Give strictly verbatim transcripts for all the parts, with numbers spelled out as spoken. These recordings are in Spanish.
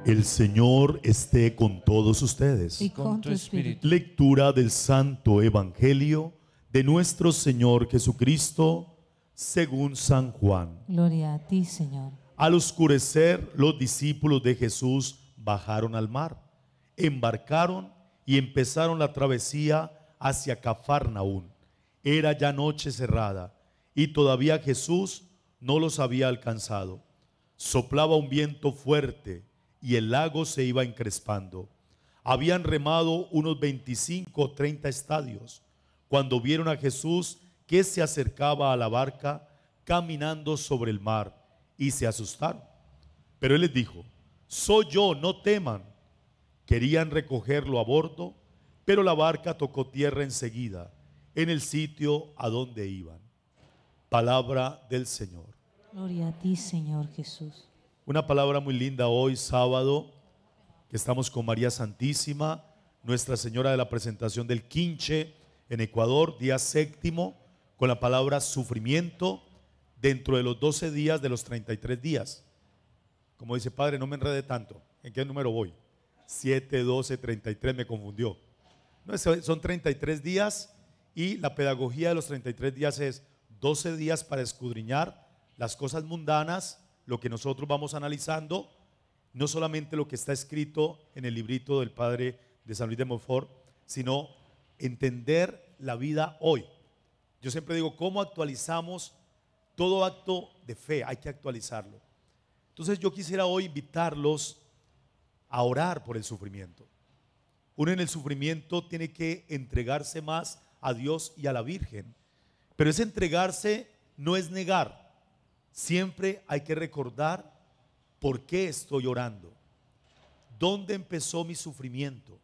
El Señor esté con todos ustedes. y con tu espíritu. Lectura del Santo Evangelio de nuestro Señor Jesucristo según San Juan. Gloria a ti, Señor. Al oscurecer, los discípulos de Jesús bajaron al mar, embarcaron y empezaron la travesía hacia Cafarnaún. Era ya noche cerrada y todavía Jesús no los había alcanzado. Soplaba un viento fuerte y el lago se iba encrespando. Habían remado unos veinticinco o treinta estadios cuando vieron a Jesús que se acercaba a la barca caminando sobre el mar y se asustaron. Pero él les dijo: soy yo, no teman. Querían recogerlo a bordo, pero la barca tocó tierra enseguida en el sitio a donde iban. Palabra del Señor. Gloria a ti, Señor Jesús. Una palabra muy linda hoy, sábado, que estamos con María Santísima, Nuestra Señora de la Presentación del Quinche en Ecuador, día séptimo, con la palabra sufrimiento dentro de los doce días de los treinta y tres días. Como dice, Padre, no me enrede tanto. ¿En qué número voy? siete, doce, treinta y tres, me confundió. No, son treinta y tres días y la pedagogía de los treinta y tres días es doce días para escudriñar las cosas mundanas, lo que nosotros vamos analizando, no solamente lo que está escrito en el librito del Padre de San Luis de Montfort, sino entender la vida hoy. Yo siempre digo, ¿cómo actualizamos todo acto de fe? Hay que actualizarlo. Entonces yo quisiera hoy invitarlos a orar por el sufrimiento. Uno en el sufrimiento tiene que entregarse más a Dios y a la Virgen, pero ese entregarse no es negar. Siempre hay que recordar por qué estoy orando, dónde empezó mi sufrimiento.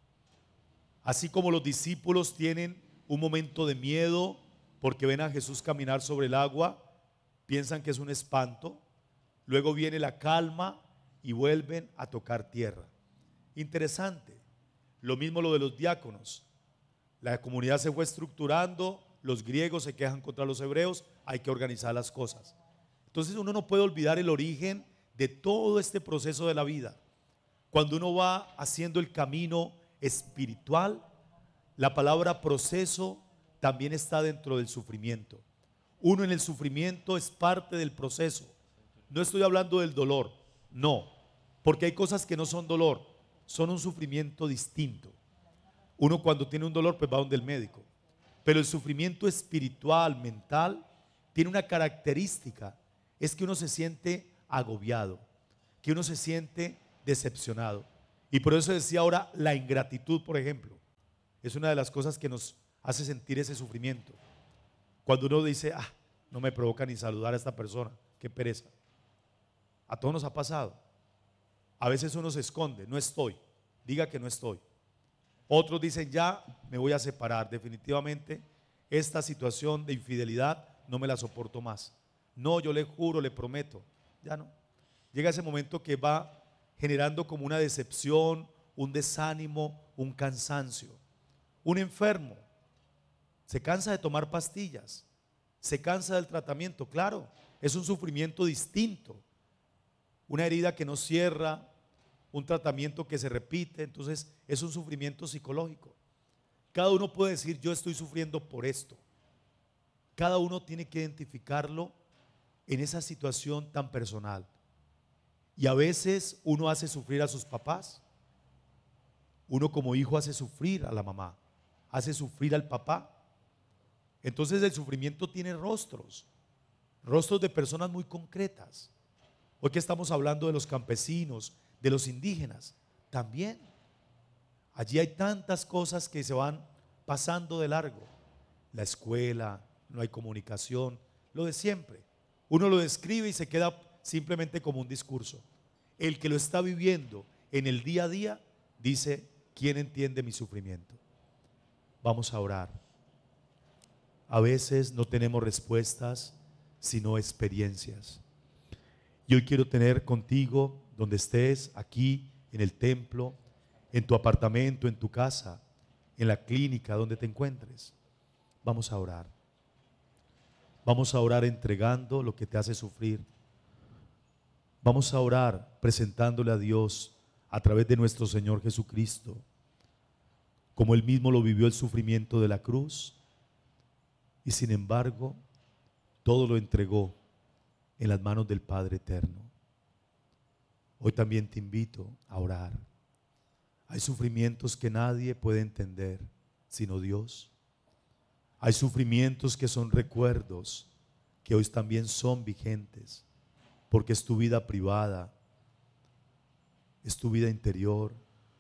Así como los discípulos tienen un momento de miedo porque ven a Jesús caminar sobre el agua, piensan que es un espanto, luego viene la calma y vuelven a tocar tierra. Interesante. Lo mismo lo de los diáconos. La comunidad se fue estructurando, los griegos se quejan contra los hebreos, hay que organizar las cosas. Entonces uno no puede olvidar el origen de todo este proceso de la vida. Cuando uno va haciendo el camino espiritual, la palabra proceso también está dentro del sufrimiento. Uno en el sufrimiento es parte del proceso. No estoy hablando del dolor, no, porque hay cosas que no son dolor, son un sufrimiento distinto. Uno cuando tiene un dolor pues va donde el médico, pero el sufrimiento espiritual, mental, tiene una característica. Es que uno se siente agobiado, que uno se siente decepcionado. Y por eso decía ahora, la ingratitud, por ejemplo, es una de las cosas que nos hace sentir ese sufrimiento. Cuando uno dice, ah, no me provoca ni saludar a esta persona, qué pereza. A todos nos ha pasado. A veces uno se esconde, no estoy, diga que no estoy. Otros dicen, ya me voy a separar, definitivamente esta situación de infidelidad no me la soporto más. No, yo le juro, le prometo, ya no. Llega ese momento que va generando como una decepción, un desánimo, un cansancio. Un enfermo se cansa de tomar pastillas, se cansa del tratamiento, claro, es un sufrimiento distinto. Una herida que no cierra, un tratamiento que se repite, entonces es un sufrimiento psicológico. Cada uno puede decir, yo estoy sufriendo por esto. Cada uno tiene que identificarlo en esa situación tan personal. Y a veces uno hace sufrir a sus papás. Uno como hijo hace sufrir a la mamá, hace sufrir al papá. Entonces el sufrimiento tiene rostros, rostros de personas muy concretas. Hoy que estamos hablando de los campesinos, de los indígenas, también. Allí hay tantas cosas que se van pasando de largo. La escuela, no hay comunicación, lo de siempre. Uno lo describe y se queda simplemente como un discurso. El que lo está viviendo en el día a día dice, ¿quién entiende mi sufrimiento? Vamos a orar. A veces no tenemos respuestas, sino experiencias. Y hoy quiero tener contigo, donde estés, aquí, en el templo, en tu apartamento, en tu casa, en la clínica, donde te encuentres. Vamos a orar. Vamos a orar entregando lo que te hace sufrir. Vamos a orar presentándole a Dios a través de nuestro Señor Jesucristo, como Él mismo lo vivió el sufrimiento de la cruz, y sin embargo, todo lo entregó en las manos del Padre Eterno. Hoy también te invito a orar. Hay sufrimientos que nadie puede entender sino Dios. Hay sufrimientos que son recuerdos que hoy también son vigentes, porque es tu vida privada, es tu vida interior,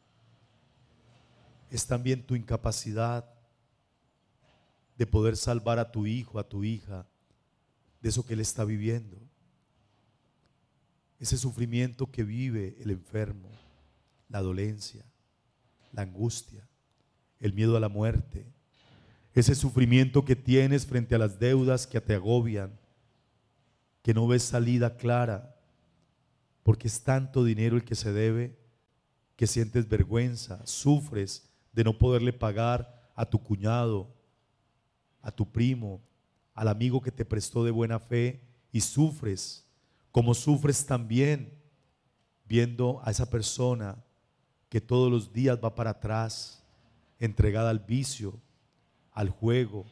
es también tu incapacidad de poder salvar a tu hijo, a tu hija, de eso que él está viviendo. Ese sufrimiento que vive el enfermo, la dolencia, la angustia, el miedo a la muerte, ese sufrimiento que tienes frente a las deudas que te agobian, que no ves salida clara, porque es tanto dinero el que se debe, que sientes vergüenza, sufres de no poderle pagar a tu cuñado, a tu primo, al amigo que te prestó de buena fe, y sufres, como sufres también viendo a esa persona que todos los días va para atrás, entregada al vicio, al juego.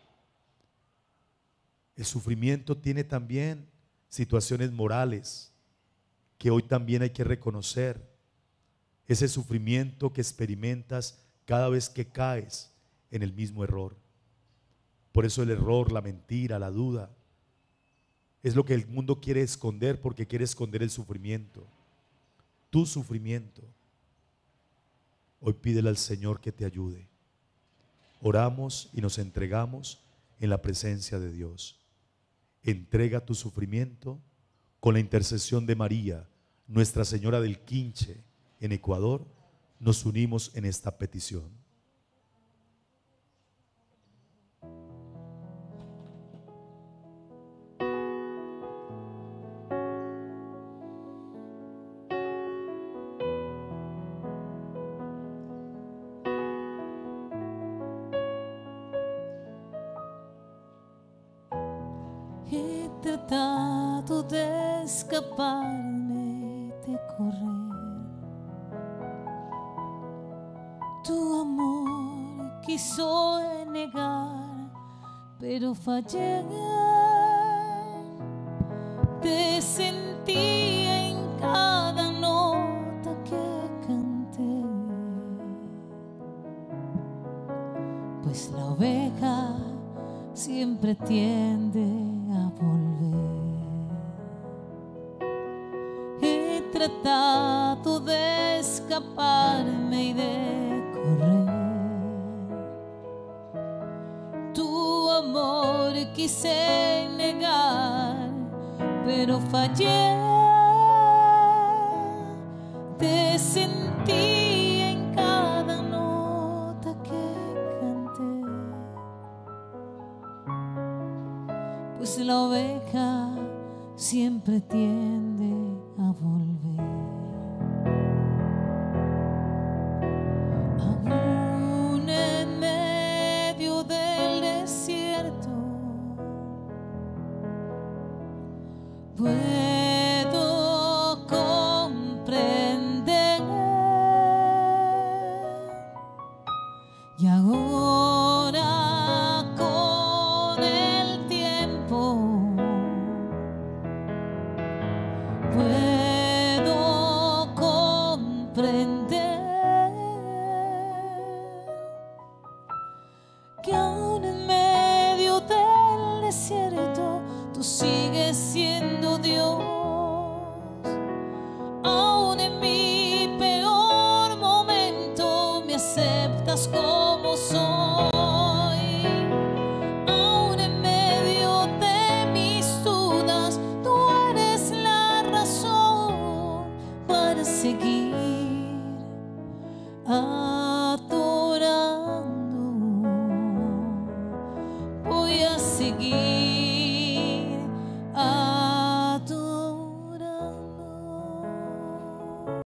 El sufrimiento tiene también situaciones morales que hoy también hay que reconocer. Ese sufrimiento que experimentas cada vez que caes en el mismo error. Por eso el error, la mentira, la duda, es lo que el mundo quiere esconder, porque quiere esconder el sufrimiento, tu sufrimiento. Hoy pídele al Señor que te ayude. Oramos y nos entregamos en la presencia de Dios. Entrega tu sufrimiento con la intercesión de María, Nuestra Señora del Quinche, en Ecuador. Nos unimos en esta petición. He tratado de escaparme, de correr. Tu amor quiso negar, pero fallé. Te sentí en cada nota que canté, pues la oveja siempre tiende a volver. He tratado de escaparme y de correr. Tu amor quise negar, pero fallé. Te sentí en cada nota que canté, pues la oveja siempre tiende a volver. Aún en medio del desierto puedo comprender, y ahora con el tiempo puedo comprender que aún en medio del desierto tú sigues siendo